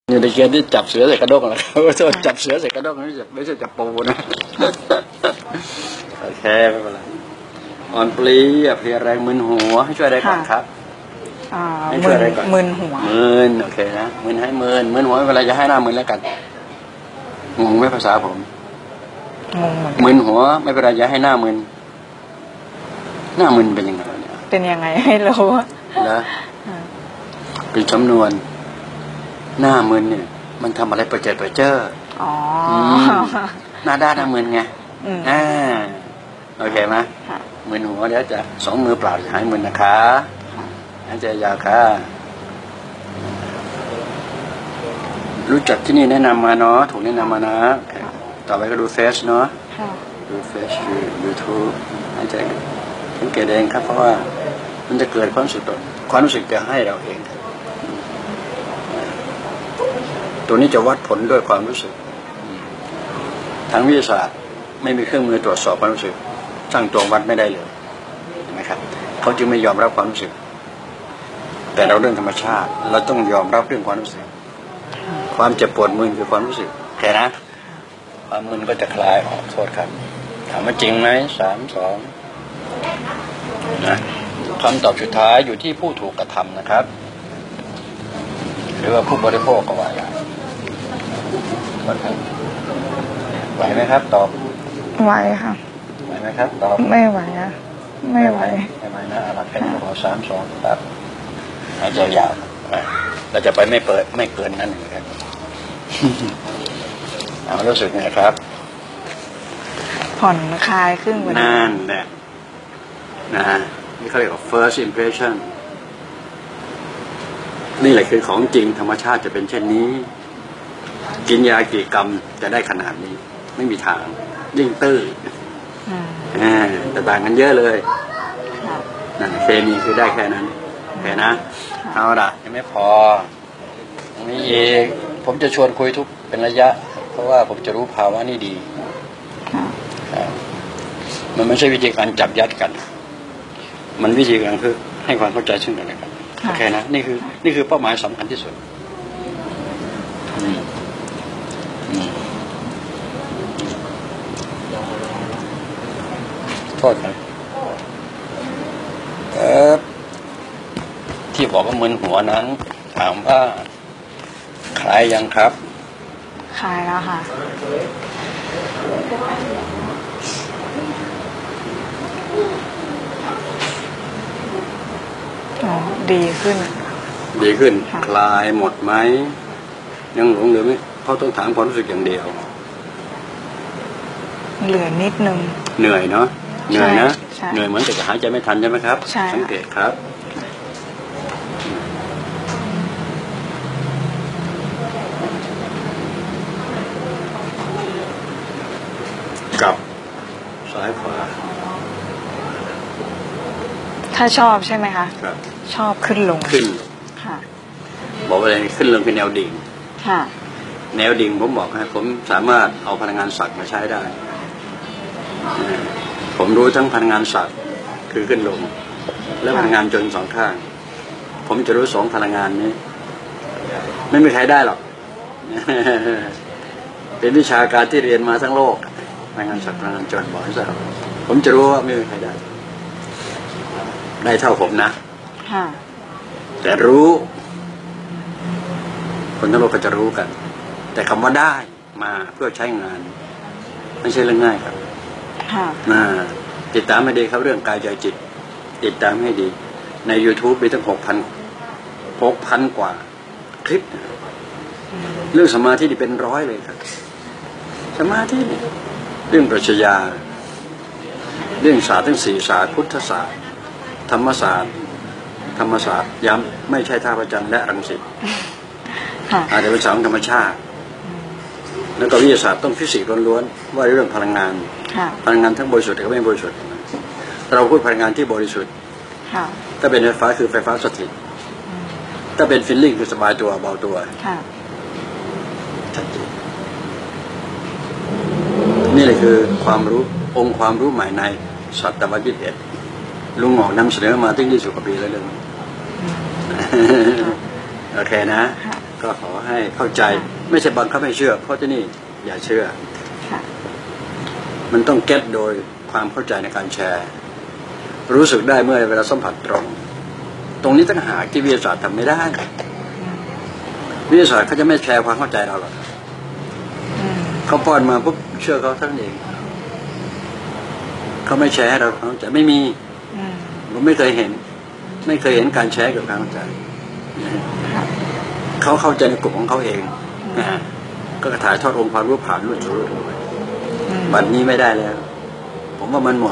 อยู่ในเกณฑ์ที่จับเสือใส่กระด้งแล้วจับเสือใส่กระด้งไม่ใช่จับปูนะโอเคไม่เป็นไรอ่อนปลีเพลียแรงมึนหัวให้ช่วยได้ก่อนครับให้ช่วยได้ก่อนมึนหัวมึนโอเคนะมึนให้มึนหัวเวลาจะให้หน้ามึนแล้วกันงงไหมภาษาผมงงเหมือนมึนหัวไม่เป็นไรจะให้หน้ามึนหน้ามึนเป็นยังไงเนี่ยเป็นยังไงให้รู้นะเป็นจำนวนหน้ามึนเนี่ยมันทำอะไรประเจิดอ๋อหน้าด้านหน้ามึนไงโอเคไหมมึนหัวเดี๋ยวจะสองมือเปล่าจะหายมึนนะคะหายใจยาวค่ะรู้จักที่นี่แนะนำมาเนาะถูกแนะนำมานะต่อไปก็ดูเฟซเนาะดูเฟซยูทูบหายใจสังเกตเองครับเพราะว่ามันจะเกิดความรู้สึกความรู้สึกจะให้เราเองตัวนี้จะวัดผลด้วยความรู้สึกทางวิทยาศาสตร์ไม่มีเครื่องมือตรวจสอบความรู้สึกช่างตวงวัดไม่ได้เลยเห็นไหมครับเขาจึงไม่ยอมรับความรู้สึกแต่เราเรื่องธรรมชาติเราต้องยอมรับเรื่องความรู้สึกความเจ็บปวดมึนคือความรู้สึกแค่นะความมึนก็จะคลายออกโทษครับถามว่าจริงไหม3 2นะคำตอบสุดท้ายอยู่ที่ผู้ถูกกระทำนะครับหรือว่าผู้บริโภคก็ว่าอย่างไหวไหมครับตอบไหวค่ะไหวไหมครับตอบไม่ไหวอะไม่ไหวนะหลักแค่ขอ3 2ครับหายใจยาวเราจะไปไม่เกินนั้นนะครับเอารู้สึกไงครับผ่อนคลายขึ้นกว่านั่นแหละนะนี่เขาเรียกว่า first impression นี่แหละคือของจริงธรรมชาติจะเป็นเช่นนี้กินยากี่กรัมจะได้ขนาดนี้ไม่มีทางยิ่งตื้อแต่ต่างกันเยอะเลยนั่นเคมีคือได้แค่นั้นแค่นะเอาละยังไม่พอนี่เองผมจะชวนคุยทุกเป็นระยะเพราะว่าผมจะรู้ภาวะนี่ดีมันไม่ใช่วิธีการจับยัดกันมันวิธีการคือให้ความเข้าใจซึ่งกันและกันโอเคนะนี่คือเป้าหมายสำคัญที่สุดโทษครับที่บอกว่ามึนหัวนั้นถามว่าคลายยังครับคลายแล้วค่ะดีขึ้นคลายหมดไหมยังหลงเหลือไหมเขาต้องถามความรู้สึกอย่างเดียวเหลือนิดนึงเหนื่อยเนาะเหนื่อยนะเหนื่อยเหมือนจะหายใจไม่ทันใช่ไหมครับสังเกตครับกับซ้ายขวาถ้าชอบใช่ไหมคะชอบขึ้นลงค่ะบอกว่าอะไรขึ้นลงคือแนวดิ่งค่ะแนวดิ่งผมบอกให้ผมสามารถเอาพลังงานสัตว์มาใช้ได้ผมรู้ทั้งพลังงานสัตว์คือขึ้นลงและพลังงานจน2 ข้างผมจะรู้2 พลังงานนี้ไม่มีใครได้หรอกเป็นวิชาการที่เรียนมาทั้งโลกพลังงานสัตว์พลังงานจนบอกให้ทราบผมจะรู้ว่าไม่มีใครได้เท่าผมนะแต่รู้คนทั้งโลกก็จะรู้กันแต่คำว่าได้มาเพื่อใช้งานไม่ใช่เรื่องง่ายครับติดตามให้ดีครับเรื่องกายใจจิตติดตามให้ดีใน YouTube มีตั้ง6,000 กว่าคลิปเรื่องสมาธินี่เป็น100เลยครับสมาธิเรื่องปรัชญาเรื่องศาสตร์ทั้ง4 ศาสตร์พุทธศาสตร์ธรรมศาสตร์ย้ำไม่ใช่ท่าพระจันทร์และรังสิตอาจจะเป็นศาสตร์ธรรมชาติแล้วก็วิทยาศาสตร์ต้องฟิสิกส์ล้วนๆว่าเรื่องพลังงานทั้งบริสุทธิ์และไม่บริสุทธิ์เราพูดพลังงานที่บริสุทธิ์ถ้าเป็นไฟฟ้าคือไฟฟ้าสถิตถ้าเป็นฟีลลิ่งคือสบายตัวเบาตัวชัดเจนนี่แหละคือความรู้องค์ความรู้ใหม่ในสัตววิทยาลุงหมอกนำเสนอมาตั้ง20 กว่าปีแล้วเรื่องโอเคนะก็ขอให้เข้าใจไม่ใช่บังคับให้เชื่อเพราะที่นี่อย่าเชื่อมันต้องเก็ตโดยความเข้าใจในการแชร์รู้สึกได้เมื่อเวลาสัมผัสตรงนี้ต้องหาที่วิทยาศาสตร์ทำไม่ได้วิทยาศาสตร์เขาจะไม่แชร์ความเข้าใจเราหรอกเขาป้อนมาปุ๊บเชื่อเขาทั้งเองเขาไม่แชร์ให้เราเข้าใจไม่มีผมไม่เคยเห็นการแชร์กับความเข้าใจเขาเข้าใจในกลุ่มของเขาเองก็ถ่ายทอดองค์ความรู้ผ่านรุ่นสู่รุ่นบัดนี้ไม่ได้แล้วผมว่ามันหมด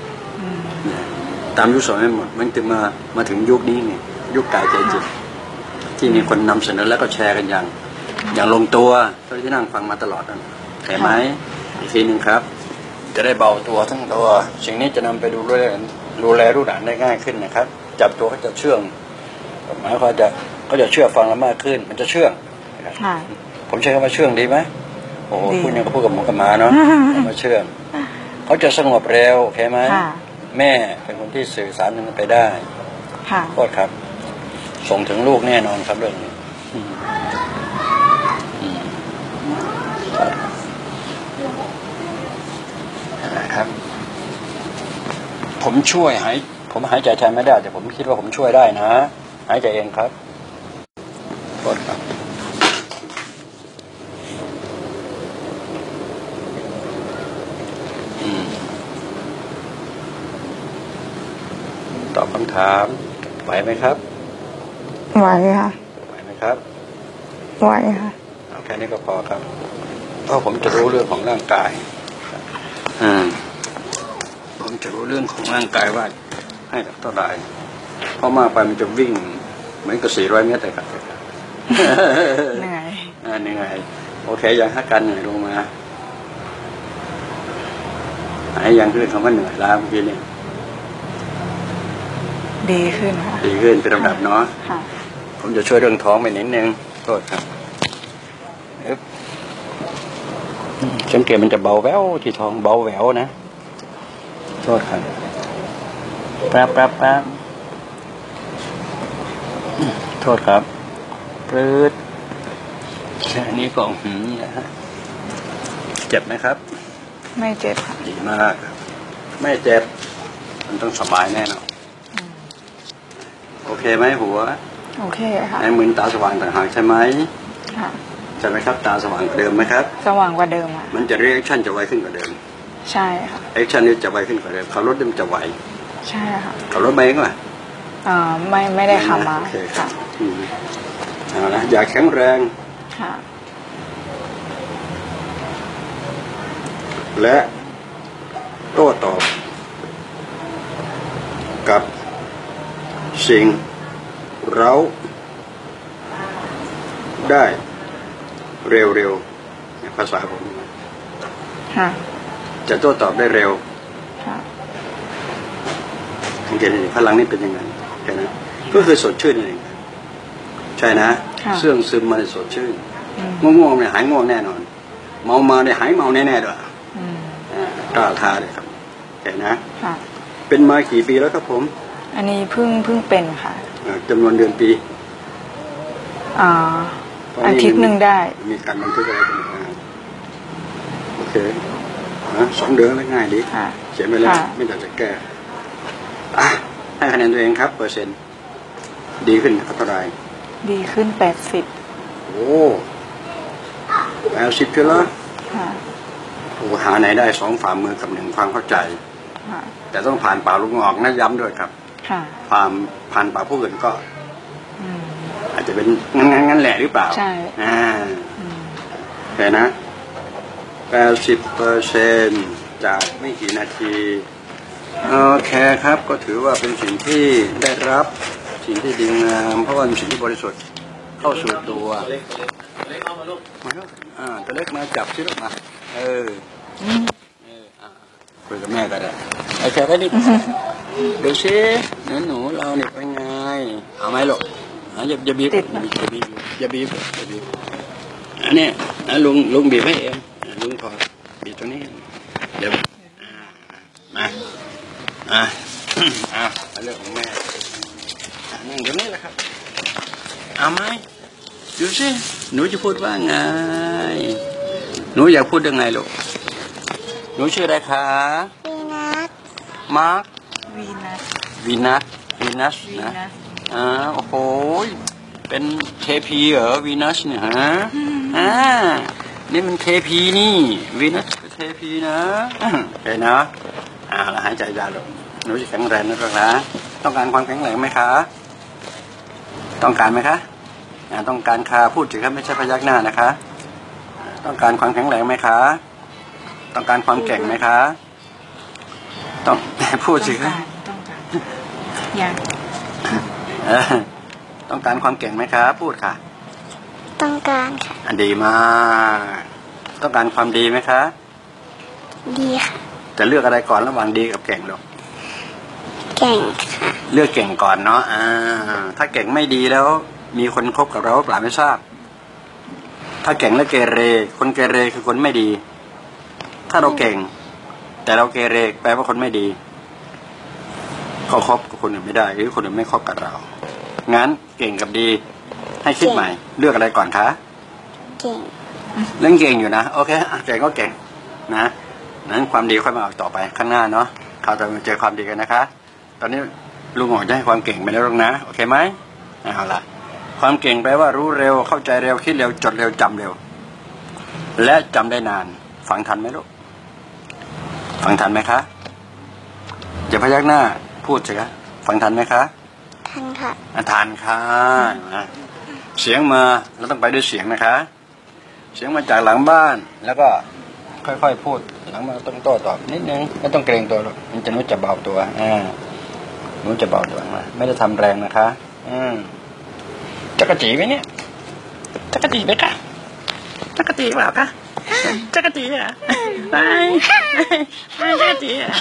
ตามยุคสมัยหมดมันถึงมาถึงยุคนี้ไงยุคกายใจจิตที่มีคนนำเสนอแล้วก็แชร์กันอย่างลงตัวที่นั่งฟังมาตลอดนั่นเห็นไหมอีกทีหนึ่งครับจะได้เบาตัวทั้งตัวสิ่งนี้จะนำไปดูแลลูกหลานได้ง่ายขึ้นนะครับจับตัวเขาจะเชื่องหมายความเขาจะเชื่อฟังเรามากขึ้นมันจะเชื่องผมใช้คำว่าเชื่องดีไหมโอ้โหพูดยังก็พูดกับหมูกับหมาเนาะมาเชื่องเขาจะสงบเร็วโอเคไหมแม่เป็นคนที่สื่อสารมันไปได้โทษครับส่งถึงลูกแน่นอนครับเรื่องนี้นะครับผมหายใจแทนไม่ได้แต่ผมคิดว่าผมช่วยได้นะหายใจเองครับโทษครับตอบคำถามไหวไหมครับไหวค่ะไหวไหมครับไหวค่ะเอาแค่นี้ก็พอครับเพราะผมจะรู้เรื่องของร่างกายผมจะรู้เรื่องของร่างกายว่าให้เท่าไหร่เพราะมากไปมันจะวิ่งเหมือนกับ400 เมตรเลยครับเหนื่อยโอเคยังให้กันเหนื่อยลงมาหายยังขึ้นคำว่าเหนื่อยล้าเมื่อกี้นี่ดีขึ้นค่ะดีขึ้นเป็นลำดับเนาะผมจะช่วยเรื่องท้องไปนิดนึงโทษครับสังเกตมันจะเบาแววที่ท้องเบาแววนะโทษครับแป๊บโทษครับปลื้ดแค่นี้ก็นะฮะเจ็บไหมครับไม่เจ็บค่ะดีมากไม่เจ็บมันต้องสบายแน่นอนโอเคไหมหัวโอเคค่ะในมือตาสว่างต่างหากใช่ไหมค่ะใช่ไหมครับตาสว่างกว่าเดิมไหมครับสว่างกว่าเดิมอ่ะมันจะเรียกชั่นจะไวขึ้นกว่าเดิมใช่ค่ะแอคชั่นนี่จะไวขึ้นกว่าเดิมขับรถมันจะไวใช่ค่ะขับรถไปเองป่ะไม่ได้ขับมาค่ะเอาละอยากแข็งแรงค่ะและโต้ตอบกับสิ่งเราได้เร็วๆภาษาผมจะโต้ตอบได้เร็วสังเกตดิพลังนี่เป็นยังไงแค่นั้นก็คือสดชื่นเองใช่นะเสื่องซึมมาในสดชื่นง่วงเนี่ยหายง่วงแน่นอนเมามาเนี่ยหายเมาแน่ๆด้วยกล้าท้าเลยครับแค่นะเป็นมากี่ปีแล้วครับผมอันนี้เพิ่งเป็นค่ะจำนวนเดือนปีอาทิตย์หนึ่งได้มีการบันทึกอะไรกันโอเค2 เดือนแล้วง่ายดีเขียนไปแล้วไม่ต้องจะแก้ให้คะแนนตัวเองครับเปอร์เซ็นต์ดีขึ้นเท่าไหร่ดีขึ้น80โอ้ 80คือละโอ้หาไหนได้2 ฝ่ามือกับ1ความเข้าใจแต่ต้องผ่านป่าลูกงอกนะย้ำด้วยครับผ่านป่าผู้อื่นก็อาจจะเป็นงั้นแหละหรือเปล่าใช่แต่นะ80%จากไม่กี่นาทีโอเคครับก็ถือว่าเป็นสิ่งที่ได้รับสิ่งที่ดีงามเพราะว่าเป็นสิ่งที่บริสุทธิ์เข้าสู่ตัวเล็กเอามาลูกตัวเล็กมาจับชิลูกมาคุยกับแม่ก็ได้ไอ้แค่ได้ดิดูสิหนูเราเนี่ยเป็นไงเอาไหมลูกอย่าบีบอันนี้ลุงบีบให้เองลุงพอบีบตรงนี้เดี๋ยวมาเรื่องของแม่นั่งตรงนี้แหละครับเอาไหมดูสิหนูจะพูดว่าไงหนูอยากพูดยังไงลูกหนูชื่ออะไรคะวีนัสมาร์ควีนัสวีนัสนะโอ้โหเป็นเทพีเหรอวีนัสเนี่ยฮะนี่มันเทพีนี่วีนัสเป็นเทพีนะโอเคนะแล้วหายใจยาวลูกหนูจะแข็งแรงนะลูกนะต้องการความแข็งแรงไหมคะต้องการไหมคะต้องการค่ะพูดสิครับไม่ใช่พยักหน้านะคะต้องการความแข็งแรงไหมคะต้องการความเก่งไหมคะต้องพูดสิครับอยากต้องการความเก่งไหมคะพูดค่ะต้องการค่ะดีมากต้องการความดีไหมคะดีค่ะจะเลือกอะไรก่อนระหว่างดีกับเก่งหรอเก่งค่ะเลือกเก่งก่อนเนาะถ้าเก่งไม่ดีแล้วมีคนคบกับเราเปล่าไม่ทราบถ้าเก่งและเกเรคนเกเรคือคนไม่ดีถ้าเราเก่งแต่เราเกเรแปลว่าคนไม่ดีเขาคบกับคนอื่นไม่ได้หรือคนอื่นไม่คบกับเรางั้นเก่งกับดีให้คิดใหม่เลือกอะไรก่อนคะเก่งเรื่องเก่งอยู่นะโอเคเก่งก็เก่งนะนั้นความดีค่อยมาเอาต่อไปข้างหน้าเนาะเขาจะเจอความดีกันนะคะตอนนี้ลุงหงจะให้ความเก่งไปแล้วลุงนะโอเคไหมเอาล่ะความเก่งแปลว่ารู้เร็วเข้าใจเร็วคิดเร็วจดเร็วจำเร็วและจำได้นานฟังทันไหมลูกฟังทันไหมคะอย่าพยักหน้าพูดสิคะฟังทันไหมคะทันค่ะทันค่ะเสียงมาเราต้องไปด้วยเสียงนะคะเสียงมาจากหลังบ้านแล้วก็ค่อยๆพูดหลังมาต้องโต้ตอบนิดนึงไม่ต้องเกรงตัวหรอกมันจะนู้จะเบาตัวนู้จะเบาตัวมาไม่ได้ทำแรงนะคะจักรจีไหมเนี่ยจักรจีไหมคะจักรจีเปล่าคะจักรจีอ่ะไปจักรจีอ่ะ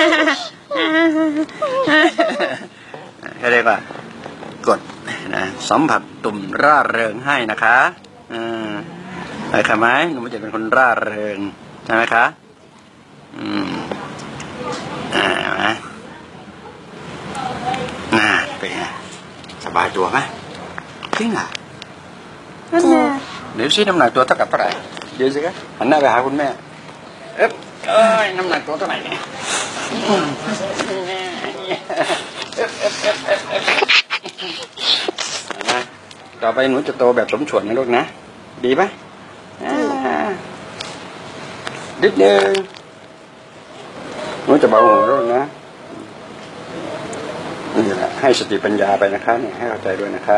เขาเรียกว่ากดนะสัมผัสตุ่มร่าเริงให้นะคะอะไรคะไหมหนูจะเป็นคนร่าเริงใช่ไหมคะเป็นไงสบายตัวไหมจริงอ่ะเดี๋ยวซิน้ำหนักตัวเท่ากับเท่าไหร่เดี๋ยวสิครับหันหน้าไปหาคุณแม่น้ำหนักตัวเท่าไหร่เนี่ยต่อไปหนูจะโตแบบสมส่วนนะลูกนะดีไหมนิดนึงหนูจะเบาหัวลูกนะนี่แหละให้สติปัญญาไปนะคะเนี่ยให้เข้าใจด้วยนะคะ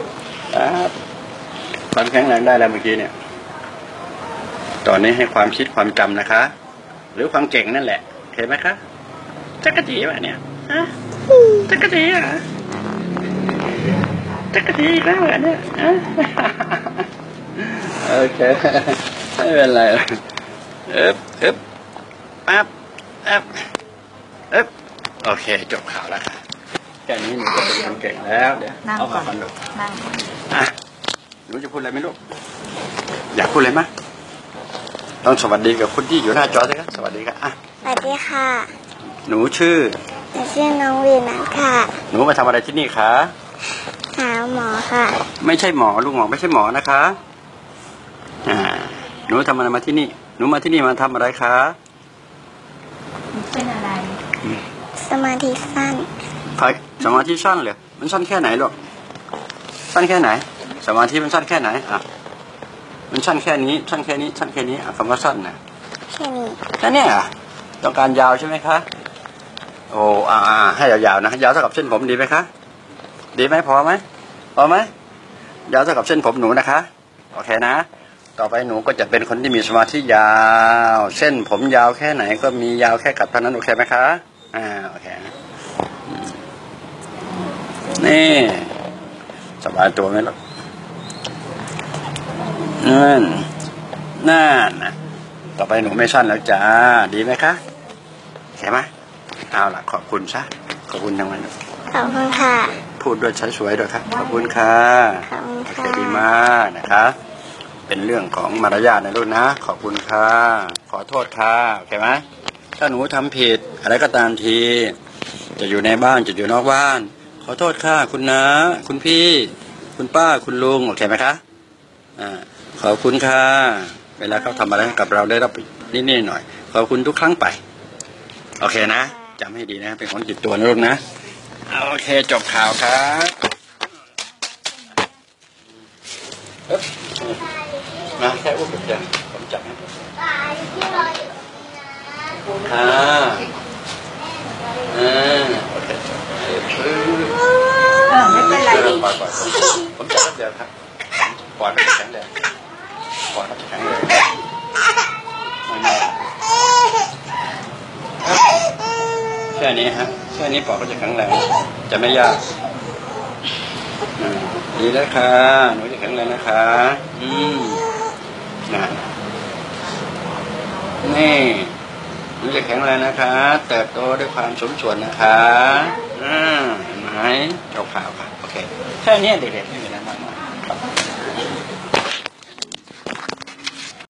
ความแข็งแรงได้แล้วเมื่อกี้เนี่ยตอนนี้ให้ความคิดความจำนะคะหรือความเก่งนั่นแหละเห็นไหมคะจักรจีวะเนี่ยจักรจีอ่ะจักรจีอีกแล้วเหรอเนี่ยโอเคไม่เป็นไรปั๊บโอเคจบข่าวแล้วค่ะแค่นี้หนูก็เป็นคนเก่งแล้วเดี๋ยวเอาก่อนลูกหนูจะพูดอะไรไหมลูกอยากพูดอะไรไหมต้องสวัสดีกับคนที่อยู่หน้าจอสิครับสวัสดีครับสวัสดีค่ะหนูชื่อน้องวีนัสค่ะหนูมาทำอะไรที่นี่คะหาหมอค่ะไม่ใช่หมอลุงหมอไม่ใช่หมอนะคะหนูทำอะไรมาที่นี่หนูมาที่นี่มาทำอะไรคะเป็นอะไรสมาธิสั้นสมาธิสั้นเลยมันสั้นแค่ไหนลูกสั้นแค่ไหนสมาธิมันสั้นแค่ไหนมันสั้นแค่นี้สั้นแค่นี้สั้นแค่นี้คำว่าสั้นนะแค่นี้แค่นี้ต้องการยาวใช่ไหมคะโอ้ให้ยาวๆนะยาวเท่ากับเส้นผมดีไหมคะดีไหมพอไหมยาวเท่ากับเส้นผมหนูนะคะโอเคนะต่อไปหนูก็จะเป็นคนที่มีสมาธิยาวเส้นผมยาวแค่ไหนก็มียาวแค่กับเท่านั้นโอเคไหมคะโอเคนี่สบายตัวไหมล่ะนั่นนะต่อไปหนูไม่สั้นแล้วจ้าดีไหมคะใช่ไหมเอาล่ะขอบคุณซะขอบคุณทั้งวันขอบคุณค่ะพูดด้วยใช้สวยด้วยครับขอบคุณค่ะโอเคดีมากนะคะเป็นเรื่องของมารยาทนะลูกนะขอบคุณค่ะขอโทษค่ะโอเคไหมถ้าหนูทำผิดอะไรก็ตามทีจะอยู่ในบ้านจะอยู่นอกบ้านขอโทษค่ะคุณน้าคุณพี่คุณป้าคุณลุงโอเคไหมคะขอบคุณค่ะเวลาเขาทำอะไรกับเราได้รับนิดๆหน่อยขอบคุณทุกครั้งไปโอเคนะจำให้ดีนะเป็นคนจิตตัวนะลูกนะโอเคจบข่าวครับมาแค่อุ้มเดียวผมจับให้โอเคไม่เป็นไรปล่อยผมจับเดียวครับปล่อยมันแข็งแรงปล่อยมันแข็งแรงแค่นี้ฮะแค่นี้ปล่อยก็จะแข็งแรงจะไม่ยากดีแล้วค่ะหนูจะแข็งแรงนะคะนะนี่หนูจะแข็งแรงนะคะเติบโตด้วยความสมส่วนนะคะเห็นไหมเจ้าข่าวค่ะโอเคแค่นี้เด็กๆไม่มีอะไรมากมายครับ